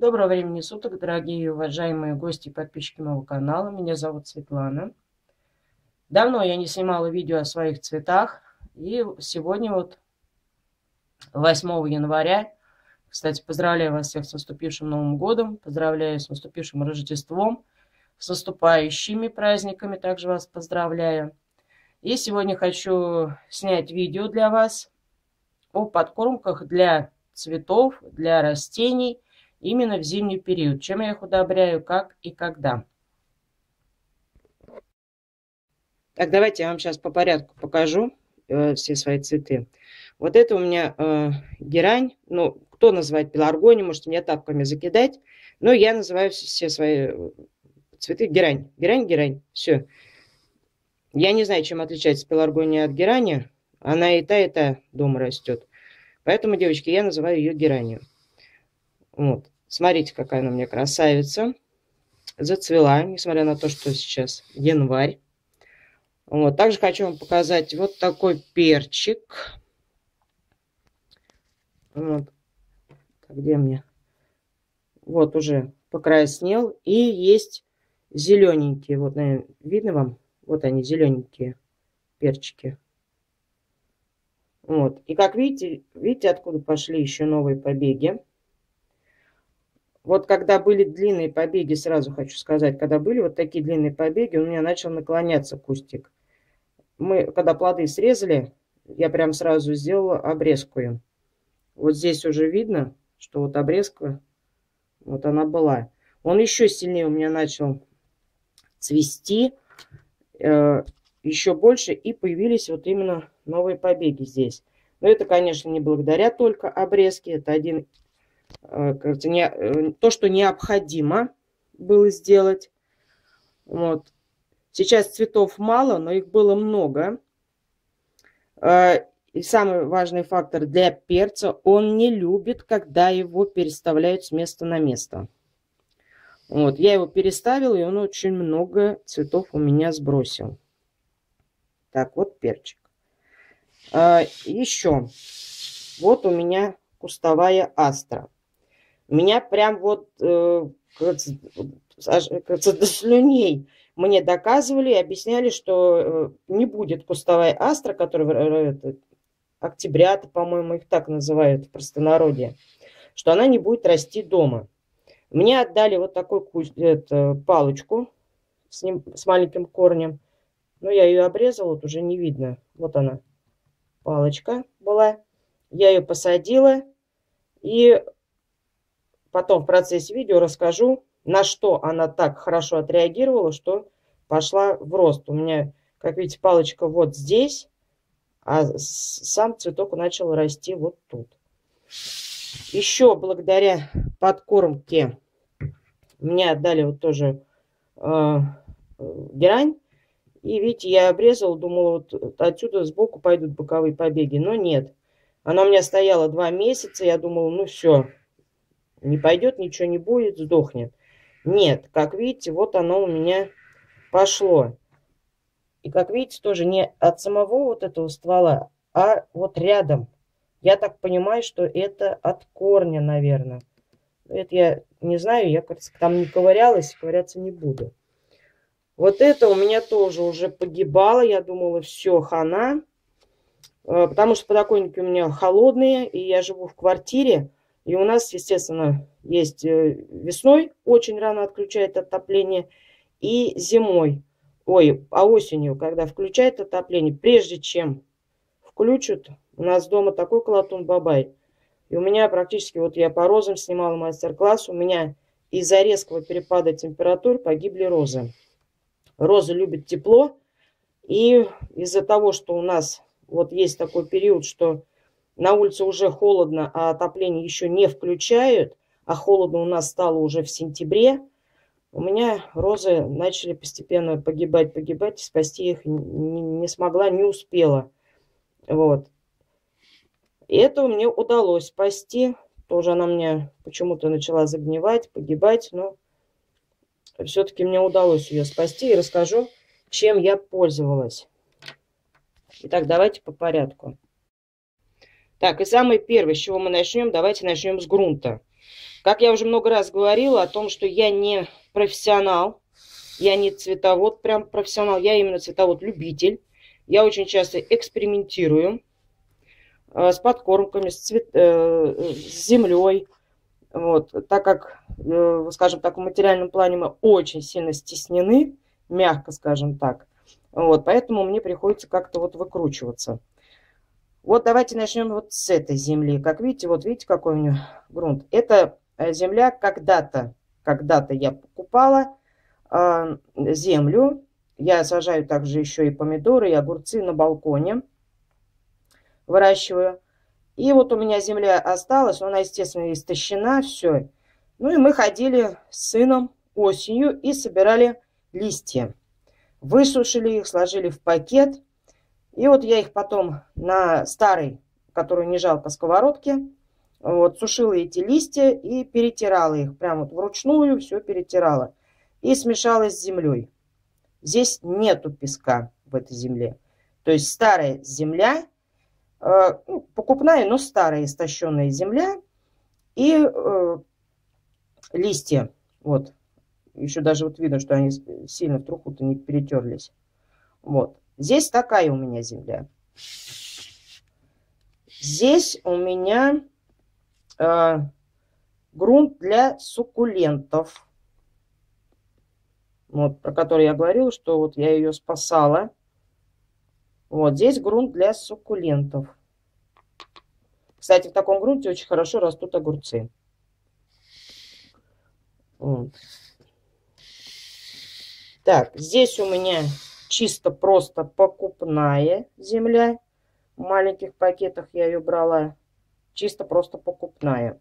Доброго времени суток, дорогие и уважаемые гости и подписчики моего канала. Меня зовут Светлана. Давно я не снимала видео о своих цветах. И сегодня 8 января, кстати, поздравляю вас всех с наступившим Новым годом. Поздравляю с наступившим Рождеством. С наступающими праздниками также вас поздравляю. И сегодня хочу снять видео для вас о подкормках для цветов, для растений, именно в зимний период. Чем я их удобряю, как и когда. Так, давайте я вам сейчас по порядку покажу все свои цветы. Вот это у меня герань. Ну, кто называет пеларгонией, можете меня тапками закидать. Но я называю все свои цветы герань. Герань. Все. Я не знаю, чем отличается пеларгония от герани. Она и та дома растет. Поэтому, девочки, я называю ее геранью. Вот. Смотрите, какая она у меня красавица. Зацвела, несмотря на то, что сейчас январь. Вот. Также хочу вам показать вот такой перчик. Вот. Где мне? Вот уже покраснел. И есть зелененькие. Вот, наверное, видно вам? Вот они, зелененькие перчики. Вот. И как видите, откуда пошли еще новые побеги. Вот когда были длинные побеги, сразу хочу сказать, когда были вот такие длинные побеги, у меня начал наклоняться кустик. Мы, когда плоды срезали, я прям сразу сделала обрезку им. Вот здесь уже видно, что вот обрезка, вот она была. Он еще сильнее у меня начал цвести, еще больше, и появились вот именно новые побеги здесь. Но это, конечно, не благодаря только обрезке, это один... то, что необходимо было сделать. Вот. Сейчас цветов мало, но их было много. И самый важный фактор для перца, он не любит, когда его переставляют с места на место. Вот. Я его переставила, и он очень много цветов у меня сбросил. Так, вот перчик. Еще. Вот у меня кустовая астра. Меня прям вот до слюней мне доказывали и объясняли, что не будет кустовая астра, которая октябрята, по-моему, их так называют в простонародье, что она не будет расти дома. Мне отдали вот такую палочку с маленьким корнем. Но я ее обрезала, вот уже не видно. Вот она, палочка была. Я ее посадила и... Потом в процессе видео расскажу, на что она так хорошо отреагировала, что пошла в рост. У меня, как видите, палочка вот здесь, а сам цветок начал расти вот тут. Еще благодаря подкормке мне отдали вот тоже герань. И видите, я обрезала, думала, вот отсюда сбоку пойдут боковые побеги. Но нет. Она у меня стояла 2 месяца, я думала, ну все. Не пойдет, ничего не будет, сдохнет. Нет, как видите, вот оно у меня пошло. И как видите, тоже не от самого вот этого ствола, а вот рядом. Я так понимаю, что это от корня, наверное. Это я не знаю, я там не ковырялась, ковыряться не буду. Вот это у меня тоже уже погибало. Я думала, все, хана. Потому что подоконники у меня холодные, и я живу в квартире. И у нас, естественно, есть весной очень рано отключает отопление, и зимой, а осенью, когда включает отопление, прежде чем включат, у нас дома такой колотун-бабай. И у меня практически, вот я по розам снимала мастер-класс, у меня из-за резкого перепада температур погибли розы. Розы любят тепло, и из-за того, что у нас вот есть такой период, что... На улице уже холодно, а отопление еще не включают, а холодно у нас стало уже в сентябре. У меня розы начали постепенно погибать, и спасти их не смогла, не успела. Вот. И это мне удалось спасти. Тоже она мне почему-то начала загнивать, погибать, но все-таки мне удалось ее спасти. И расскажу, чем я пользовалась. Итак, давайте по порядку. Так, и самое первое, с чего мы начнем, давайте начнем с грунта. Как я уже много раз говорила о том, что я не профессионал, я не цветовод прям профессионал, я именно цветовод-любитель. Я очень часто экспериментирую с подкормками, с землей. Вот, так как, скажем так, в материальном плане мы очень сильно стеснены, мягко скажем так. Вот, поэтому мне приходится как-то вот выкручиваться. Вот давайте начнем вот с этой земли. Как видите, вот видите, какой у нее грунт. Это земля когда-то я покупала землю. Я сажаю также еще и помидоры, и огурцы на балконе. Выращиваю. И вот у меня земля осталась, но она, естественно, истощена, все. Ну и мы ходили с сыном осенью и собирали листья. Высушили их, сложили в пакет. И вот я их потом на старой, которую не жалко, сковородке, вот, сушила эти листья и перетирала их. Прям вот вручную все перетирала. И смешала с землей. Здесь нету песка в этой земле. То есть старая земля, покупная, но старая истощенная земля и листья. Вот. Еще даже вот видно, что они сильно в труху-то не перетерлись. Вот. Здесь такая у меня земля. Здесь у меня грунт для суккулентов. Вот, про который я говорила, что вот я ее спасала. Вот здесь грунт для суккулентов. Кстати, в таком грунте очень хорошо растут огурцы. Вот. Так, здесь у меня чисто просто покупная земля. В маленьких пакетах я ее брала. Чисто просто покупная.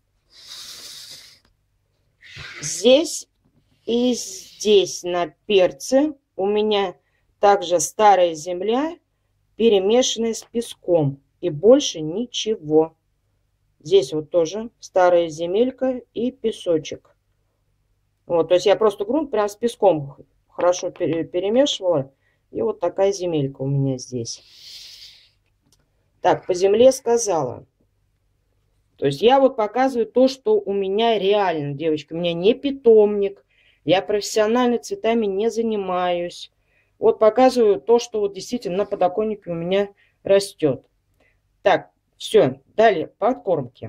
Здесь и здесь на перце у меня также старая земля, перемешанная с песком. И больше ничего. Здесь вот тоже старая земелька и песочек. Вот, то есть я просто грунт прям с песком хорошо перемешивала. И вот такая земелька у меня здесь. Так, по земле сказала. То есть я вот показываю то, что у меня реально, девочки. У меня не питомник. Я профессионально цветами не занимаюсь. Вот показываю то, что вот действительно на подоконнике у меня растет. Так, все. Далее подкормки.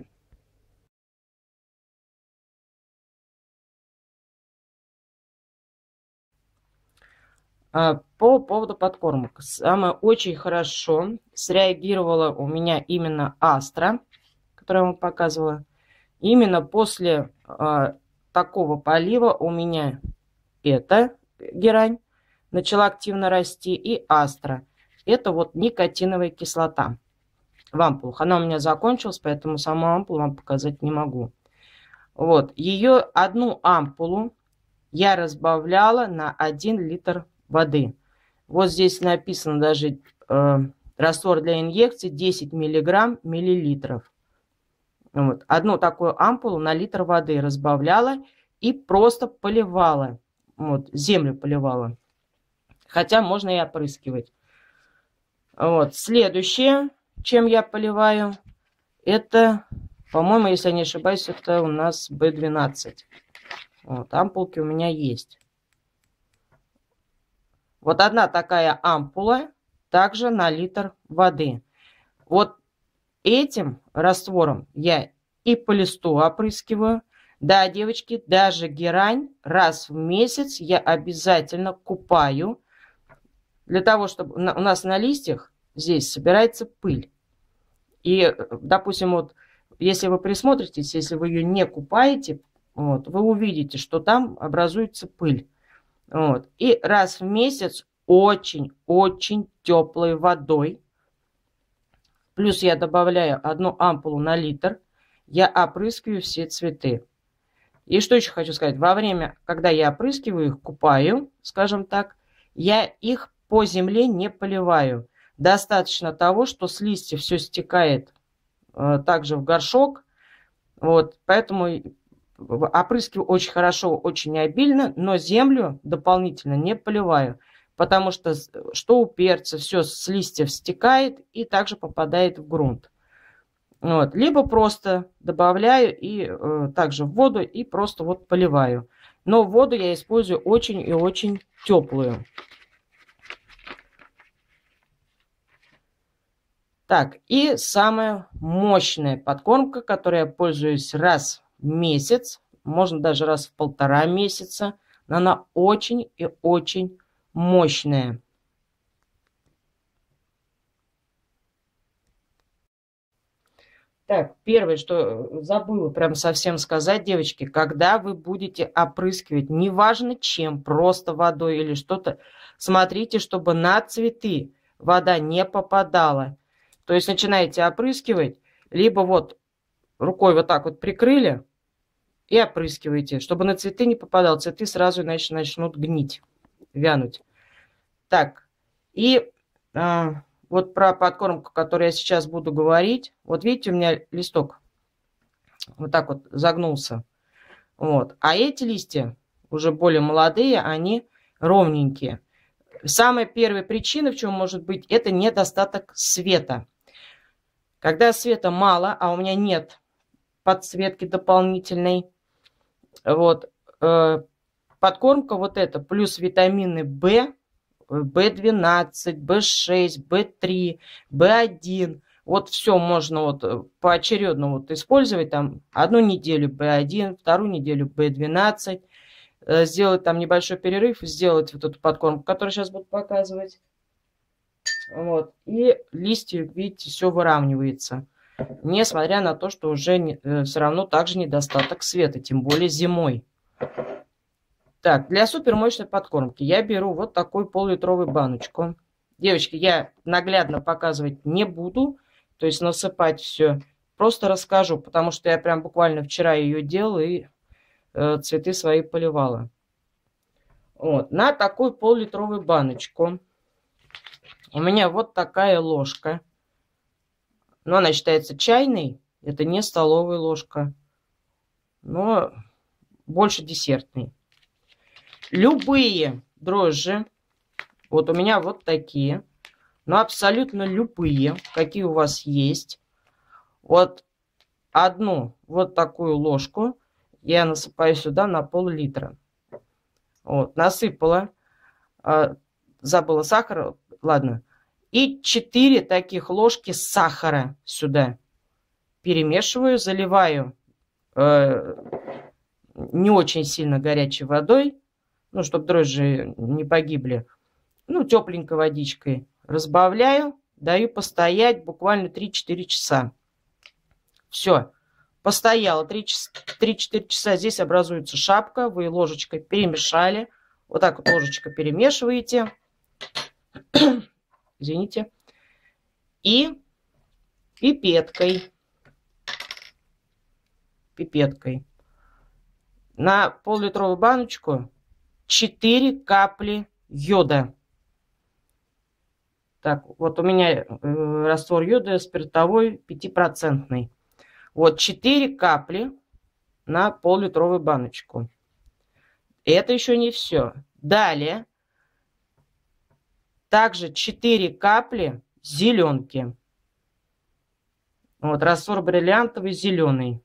По поводу подкормок. Самое очень хорошо среагировала у меня именно Астра, которую я вам показывала. Именно после такого полива у меня эта герань начала активно расти, и Астра. Это вот никотиновая кислота в ампулах. Она у меня закончилась, поэтому саму ампулу вам показать не могу. Вот, ее одну ампулу я разбавляла на 1 литр воды. Вот здесь написано даже раствор для инъекции 10 миллилитров. Вот. Одну такую ампулу на литр воды разбавляла и просто поливала. Вот, землю поливала. Хотя можно и опрыскивать. Вот. Следующее, чем я поливаю, это, по-моему, если я не ошибаюсь, это у нас B12. Вот, ампулки у меня есть. Вот одна такая ампула, также на литр воды. Вот этим раствором я и по листу опрыскиваю. Да, девочки, даже герань раз в месяц я обязательно купаю. Для того, чтобы у нас на листьях здесь собирается пыль. И, допустим, вот если вы присмотритесь, если вы ее не купаете, вот, вы увидите, что там образуется пыль. Вот. И раз в месяц очень-очень теплой водой. Плюс я добавляю одну ампулу на литр. Я опрыскиваю все цветы. И что еще хочу сказать. Во время, когда я опрыскиваю их, купаю, скажем так, я их по земле не поливаю. Достаточно того, что с листьев все стекает также в горшок. Вот. Поэтому опрыскиваю очень хорошо, очень обильно, но землю дополнительно не поливаю. Потому что у перца все с листьев стекает и также попадает в грунт. Вот. Либо просто добавляю и также в воду и просто вот поливаю. Но воду я использую очень и очень теплую. Так, и самая мощная подкормка, которой я пользуюсь раз в месяц, можно даже раз в 1,5 месяца. Но она очень и очень мощная. Так, первое, что забыла прям совсем сказать, девочки, когда вы будете опрыскивать, неважно чем, просто водой или что-то, смотрите, чтобы на цветы вода не попадала. То есть начинаете опрыскивать, либо вот рукой вот так вот прикрыли и опрыскиваете, чтобы на цветы не попадал. Цветы сразу иначе начнут гнить, вянуть. Так, и вот про подкормку, которую я сейчас буду говорить. Вот видите, у меня листок вот так вот загнулся. Вот. А эти листья, уже более молодые, они ровненькие. Самая первая причина, в чем может быть, это недостаток света. Когда света мало, а у меня нет подсветки дополнительной, вот, подкормка вот эта, плюс витамины В, В12, В6, В3, В1. Вот все можно вот поочередно вот использовать. Там одну неделю В1, вторую неделю В12. Сделать там небольшой перерыв, сделать вот эту подкормку, которую сейчас буду показывать. Вот. И листья, видите, все выравнивается. Несмотря на то, что уже все равно также недостаток света, тем более зимой. Так, для супермощной подкормки я беру вот такую пол-литровую баночку. Девочки, я наглядно показывать не буду, то есть насыпать все. Просто расскажу, потому что я прям буквально вчера ее делала и цветы свои поливала. Вот, на такую пол-литровую баночку у меня вот такая ложка. Но она считается чайной, это не столовая ложка, но больше десертной. Любые дрожжи, вот у меня вот такие, но абсолютно любые, какие у вас есть. Вот одну вот такую ложку я насыпаю сюда на пол-литра. Вот, насыпала, забыла сахар, ладно. И 4 таких ложки сахара сюда перемешиваю, заливаю не очень сильно горячей водой, ну, чтобы дрожжи не погибли. Ну, тепленькой водичкой. Разбавляю, даю постоять буквально 3-4 часа. Все. Постояло 3-4 часа. Здесь образуется шапка. Вы ложечкой перемешали. Вот так вот ложечкой перемешиваете. Извините. И пипеткой. Пипеткой. На пол-литровую баночку 4 капли йода. Так, вот у меня раствор йода спиртовой 5%. Вот 4 капли на пол-литровую баночку. Это еще не все. Далее также 4 капли зеленки. Вот раствор бриллиантовый зеленый.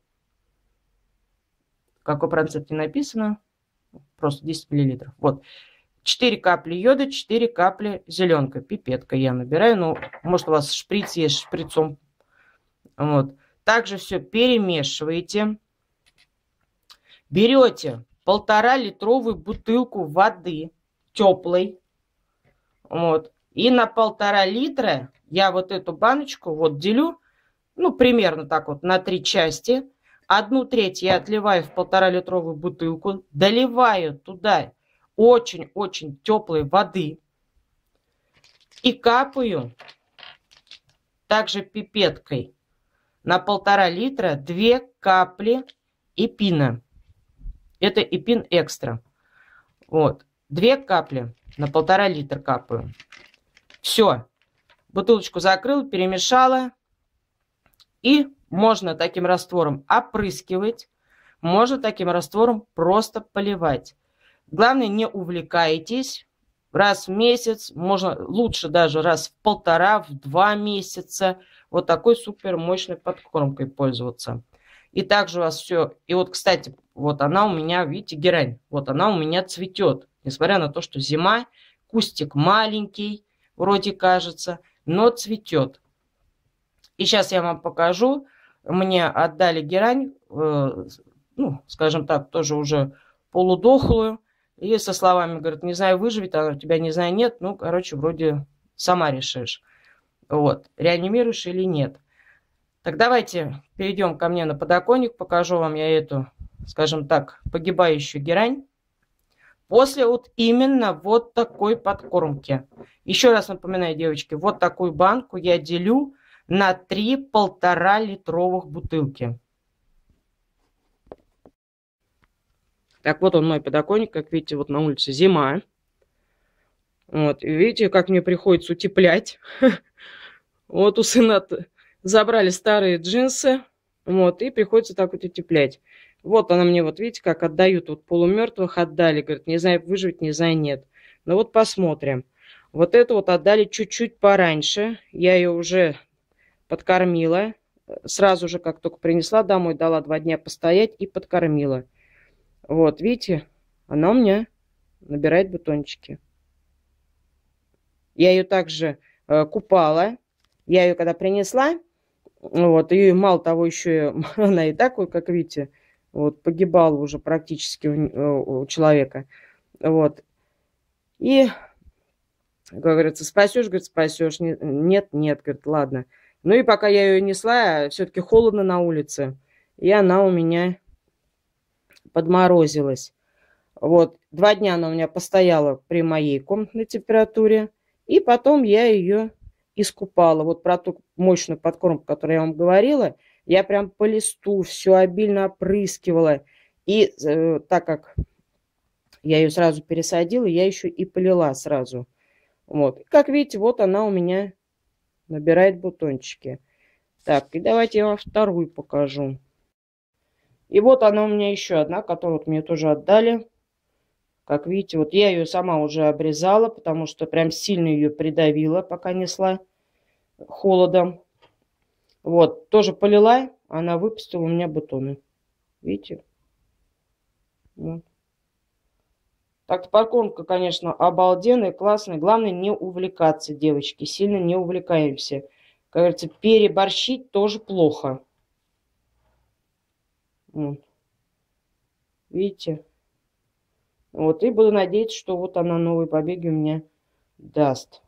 Какой процент не написано. Просто 10 мл. Вот. 4 капли йода, 4 капли зеленка. Пипетка я набираю. Ну, может, у вас шприц есть шприцом. Вот. Также все перемешиваете. Берете 1,5-литровую бутылку воды теплой. Вот. И на 1,5 литра я вот эту баночку вот делю, ну, примерно так вот, на 3 части. 1/3 я отливаю в 1,5-литровую бутылку, доливаю туда очень-очень теплой воды и капаю также пипеткой на 1,5 литра 2 капли эпина. Это эпин экстра. Вот. 2 капли на 1,5 литра капаю. Все. Бутылочку закрыла, перемешала. И можно таким раствором опрыскивать. Можно таким раствором просто поливать. Главное, не увлекайтесь. Раз в месяц, можно лучше даже раз в 1,5-2 месяца. вот такой супер мощной подкормкой пользоваться. И также у вас все... И вот, кстати, вот она у меня, видите, герань, вот она у меня цветет. Несмотря на то, что зима, кустик маленький, вроде кажется, но цветет. И сейчас я вам покажу. Мне отдали герань, ну, скажем так, тоже уже полудохлую. И со словами, говорит, не знаю, выживет она у тебя, не знаю, нет. Ну, короче, вроде сама решишь. Вот, реанимируешь или нет. Так давайте перейдем ко мне на подоконник. Покажу вам я эту, скажем так, погибающую герань. После вот именно вот такой подкормки. Еще раз напоминаю, девочки, вот такую банку я делю на 3 1,5-литровых бутылки. Так, вот он мой подоконник. Как видите, вот на улице зима. Вот, и видите, как мне приходится утеплять. Вот у сына забрали старые джинсы. Вот, и приходится так вот утеплять. Вот она мне, вот видите, как отдают. Вот полумертвых отдали. Говорит, не знаю, выживет, не знаю, нет. Ну вот посмотрим. Вот это вот отдали чуть-чуть пораньше. Я ее уже подкормила. Сразу же, как только принесла домой, дала 2 дня постоять и подкормила. Вот, видите, она у меня набирает бутончики. Я ее также купала. Я ее когда принесла, вот, и мало того, еще она и так, вот, как видите, вот, погибала уже практически у человека. Вот. И, как говорится, спасешь, говорит, спасешь. Нет, нет, говорит, ладно. Ну и пока я ее несла, все-таки холодно на улице. И она у меня подморозилась. Вот, 2 дня она у меня постояла при моей комнатной температуре. И потом я ее искупала. Вот про ту мощную подкормку, которую я вам говорила, я прям по листу все обильно опрыскивала. И так как я ее сразу пересадила, я еще и полила сразу. Вот. Как видите, вот она у меня набирает бутончики. Так, и давайте я вам вторую покажу. И вот она у меня еще одна, которую вот мне тоже отдали. Как видите, вот я ее сама уже обрезала, потому что прям сильно ее придавила, пока несла холодом. Вот, тоже полила, она выпустила у меня бутоны. Видите? Вот. Так, подкормка, конечно, обалденная, классная. Главное не увлекаться, девочки, сильно не увлекаемся. Как говорится, переборщить тоже плохо. Вот. Видите? Вот, и буду надеяться, что вот она новые побеги у меня даст.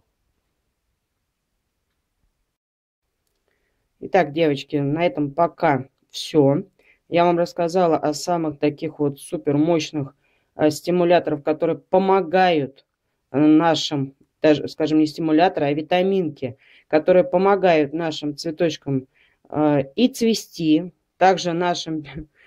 Итак, девочки, на этом пока все. Я вам рассказала о самых таких вот супер мощных стимуляторов, которые помогают нашим, даже, скажем, не стимуляторы, а витаминки, которые помогают нашим цветочкам и цвести, также нашим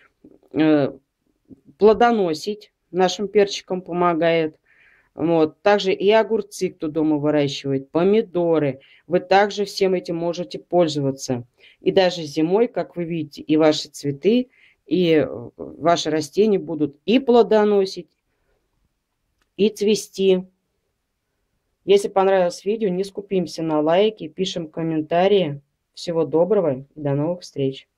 плодоносить, нашим перчикам помогает. Вот. Также и огурцы, кто дома выращивает, помидоры. Вы также всем этим можете пользоваться. И даже зимой, как вы видите, и ваши цветы, и ваши растения будут и плодоносить, и цвести. Если понравилось видео, не скупимся на лайки, пишем комментарии. Всего доброго и до новых встреч!